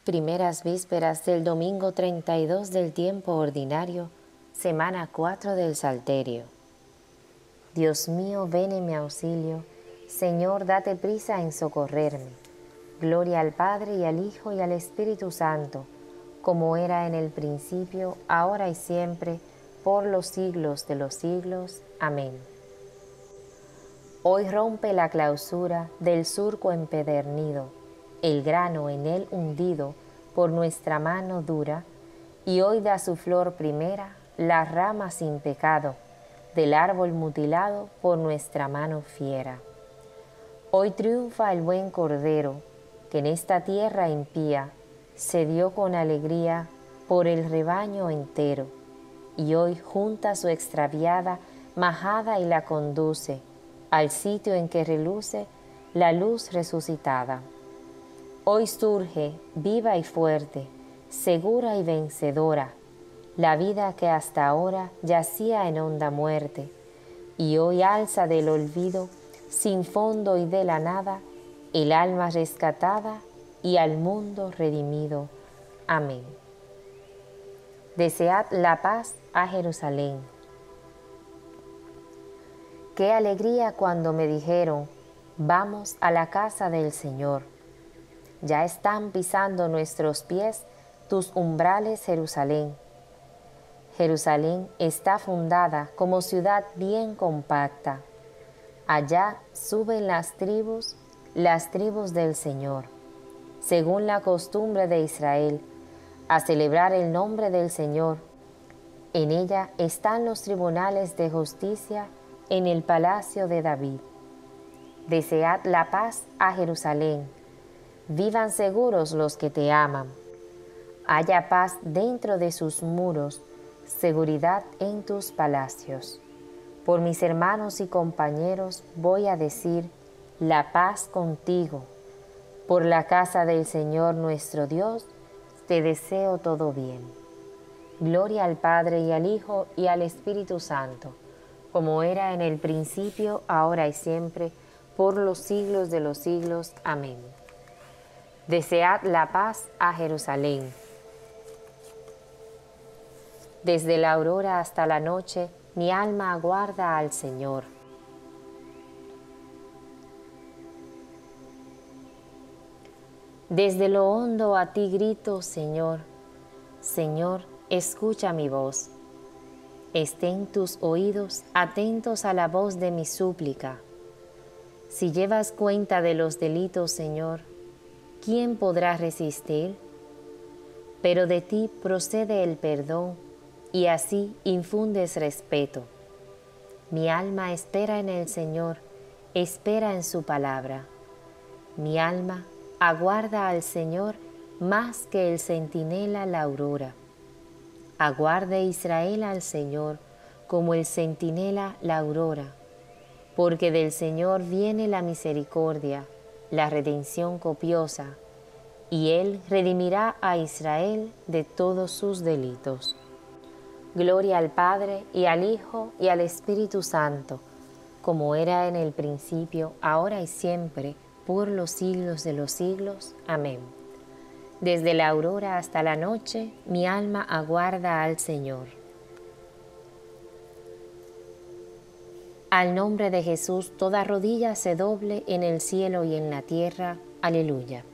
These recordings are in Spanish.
Primeras vísperas del domingo 32 del tiempo ordinario, semana 4 del Salterio. Dios mío, ven en mi auxilio. Señor, date prisa en socorrerme. Gloria al Padre y al Hijo y al Espíritu Santo, como era en el principio, ahora y siempre, por los siglos de los siglos. Amén. Hoy rompe la clausura del surco empedernido, el grano en él hundido por nuestra mano dura, y hoy da su flor primera, la rama sin pecado, del árbol mutilado por nuestra mano fiera. Hoy triunfa el buen Cordero, que en esta tierra impía se dio con alegría por el rebaño entero, y hoy junta su extraviada majada y la conduce al sitio en que reluce la luz resucitada. Hoy surge, viva y fuerte, segura y vencedora, la vida que hasta ahora yacía en honda muerte, y hoy alza del olvido, sin fondo y de la nada, el alma rescatada y al mundo redimido. Amén. Desead la paz a Jerusalén. Qué alegría cuando me dijeron, vamos a la casa del Señor. Ya están pisando nuestros pies tus umbrales, Jerusalén. Jerusalén está fundada como ciudad bien compacta. Allá suben las tribus del Señor, según la costumbre de Israel, a celebrar el nombre del Señor. En ella están los tribunales de justicia en el palacio de David. Desead la paz a Jerusalén. Vivan seguros los que te aman. Haya paz dentro de sus muros, seguridad en tus palacios. Por mis hermanos y compañeros voy a decir, la paz contigo. Por la casa del Señor nuestro Dios, te deseo todo bien. Gloria al Padre y al Hijo y al Espíritu Santo, como era en el principio, ahora y siempre, por los siglos de los siglos. Amén. Desead la paz a Jerusalén. Desde la aurora hasta la noche, mi alma aguarda al Señor. Desde lo hondo a ti grito, Señor. Señor, escucha mi voz. Estén tus oídos atentos a la voz de mi súplica. Si llevas cuenta de los delitos, Señor, ¿quién podrá resistir? Pero de ti procede el perdón, y así infundes respeto. Mi alma espera en el Señor, espera en su palabra. Mi alma aguarda al Señor más que el centinela la aurora. Aguarde Israel al Señor como el centinela la aurora, porque del Señor viene la misericordia, la redención copiosa, y Él redimirá a Israel de todos sus delitos. Gloria al Padre, y al Hijo, y al Espíritu Santo, como era en el principio, ahora y siempre, por los siglos de los siglos. Amén. Desde la aurora hasta la noche, mi alma aguarda al Señor. Al nombre de Jesús, toda rodilla se doble en el cielo y en la tierra. Aleluya.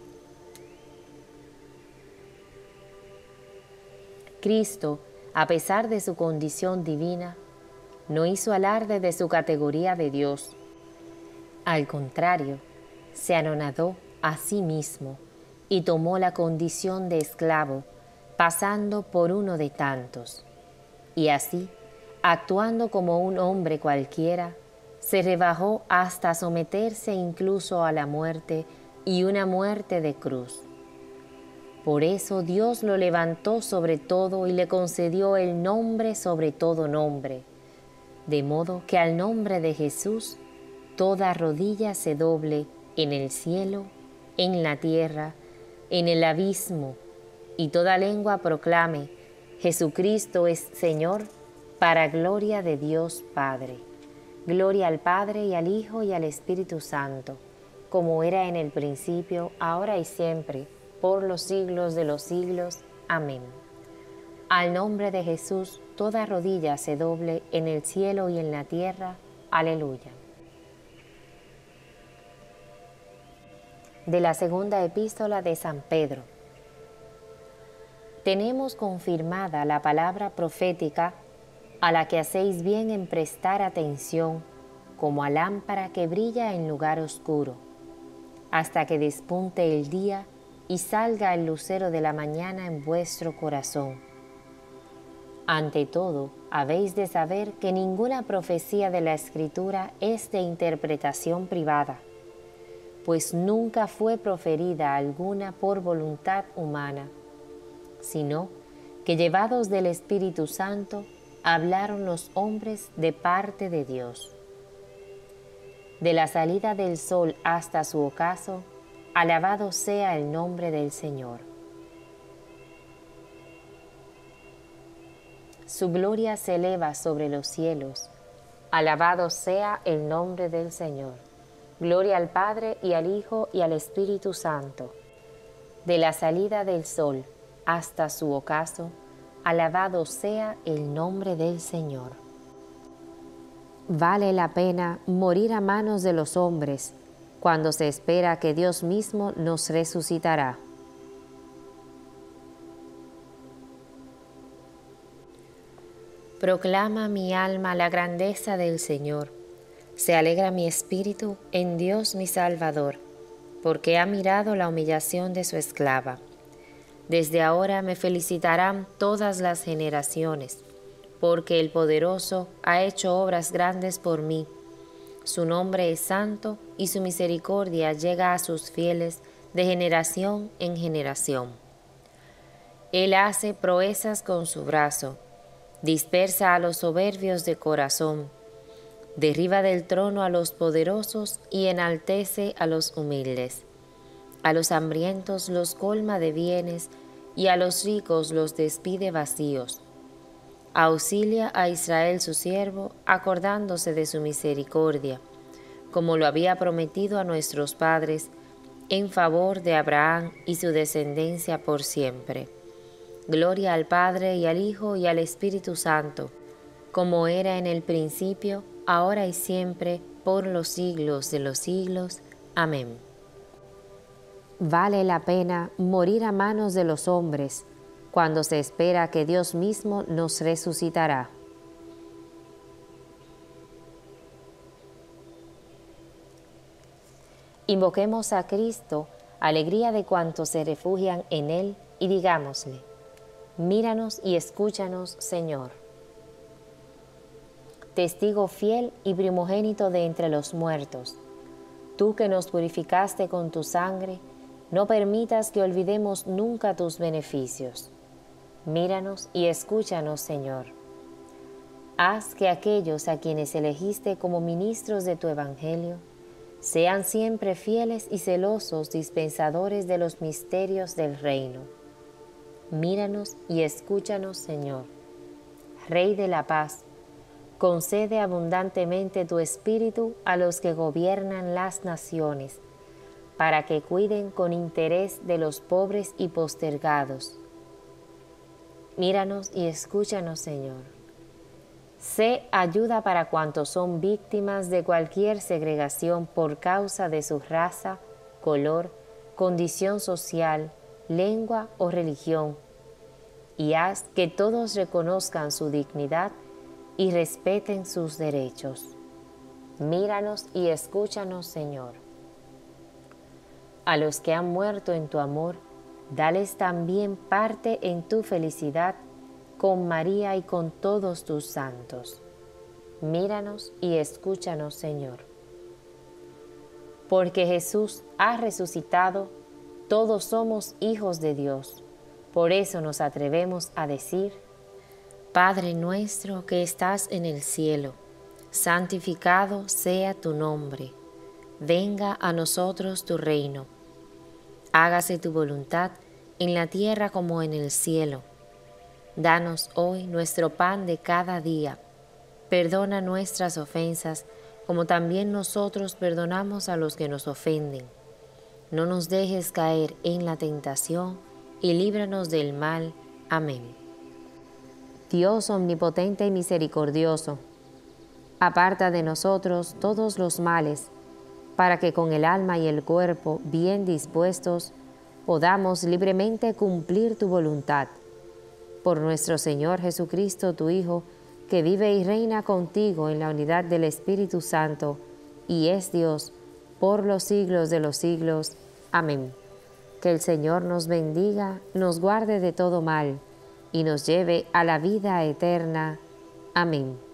Cristo, a pesar de su condición divina, no hizo alarde de su categoría de Dios. Al contrario, se anonadó a sí mismo y tomó la condición de esclavo, pasando por uno de tantos. Y así, actuando como un hombre cualquiera, se rebajó hasta someterse incluso a la muerte y una muerte de cruz. Por eso Dios lo levantó sobre todo y le concedió el nombre sobre todo nombre, de modo que al nombre de Jesús toda rodilla se doble en el cielo, en la tierra, en el abismo, y toda lengua proclame, Jesucristo es Señor, para gloria de Dios Padre. Gloria al Padre y al Hijo y al Espíritu Santo, como era en el principio, ahora y siempre, por los siglos de los siglos. Amén. Al nombre de Jesús, toda rodilla se doble en el cielo y en la tierra. Aleluya. De la segunda epístola de San Pedro. Tenemos confirmada la palabra profética, a la que hacéis bien en prestar atención, como a lámpara que brilla en lugar oscuro, hasta que despunte el día y salga el lucero de la mañana en vuestro corazón. Ante todo, habéis de saber que ninguna profecía de la Escritura es de interpretación privada, pues nunca fue proferida alguna por voluntad humana, sino que llevados del Espíritu Santo, hablaron los hombres de parte de Dios. De la salida del sol hasta su ocaso, alabado sea el nombre del Señor. Su gloria se eleva sobre los cielos, alabado sea el nombre del Señor. Gloria al Padre y al Hijo y al Espíritu Santo. De la salida del sol hasta su ocaso, alabado sea el nombre del Señor. Vale la pena morir a manos de los hombres, cuando se espera que Dios mismo nos resucitará. Proclama mi alma la grandeza del Señor. Se alegra mi espíritu en Dios mi Salvador, porque ha mirado la humillación de su esclava. Desde ahora me felicitarán todas las generaciones, porque el Poderoso ha hecho obras grandes por mí. Su nombre es santo y su misericordia llega a sus fieles de generación en generación. Él hace proezas con su brazo, dispersa a los soberbios de corazón, derriba del trono a los poderosos y enaltece a los humildes. A los hambrientos los colma de bienes y a los ricos los despide vacíos. Auxilia a Israel su siervo, acordándose de su misericordia, como lo había prometido a nuestros padres, en favor de Abraham y su descendencia por siempre. Gloria al Padre y al Hijo y al Espíritu Santo, como era en el principio, ahora y siempre, por los siglos de los siglos. Amén. Vale la pena morir a manos de los hombres, cuando se espera que Dios mismo nos resucitará. Invoquemos a Cristo, alegría de cuantos se refugian en Él, y digámosle: míranos y escúchanos, Señor. Testigo fiel y primogénito de entre los muertos, tú que nos purificaste con tu sangre, no permitas que olvidemos nunca tus beneficios. Míranos y escúchanos, Señor. Haz que aquellos a quienes elegiste como ministros de tu Evangelio sean siempre fieles y celosos dispensadores de los misterios del reino. Míranos y escúchanos, Señor. Rey de la paz, concede abundantemente tu espíritu a los que gobiernan las naciones, para que cuiden con interés de los pobres y postergados. Míranos y escúchanos, Señor. Sé ayuda para cuantos son víctimas de cualquier segregación por causa de su raza, color, condición social, lengua o religión, y haz que todos reconozcan su dignidad y respeten sus derechos. Míranos y escúchanos, Señor. A los que han muerto en tu amor, dales también parte en tu felicidad con María y con todos tus santos. Míranos y escúchanos, Señor. Porque Jesús ha resucitado, todos somos hijos de Dios. Por eso nos atrevemos a decir: Padre nuestro que estás en el cielo, santificado sea tu nombre. Venga a nosotros tu reino. Hágase tu voluntad en la tierra como en el cielo. Danos hoy nuestro pan de cada día. Perdona nuestras ofensas, como también nosotros perdonamos a los que nos ofenden. no nos dejes caer en la tentación, y líbranos del mal. Amén. Dios omnipotente y misericordioso, aparta de nosotros todos los males, para que con el alma y el cuerpo bien dispuestos podamos libremente cumplir tu voluntad. Por nuestro Señor Jesucristo, tu Hijo, que vive y reina contigo en la unidad del Espíritu Santo, y es Dios por los siglos de los siglos. Amén. Que el Señor nos bendiga, nos guarde de todo mal, y nos lleve a la vida eterna. Amén.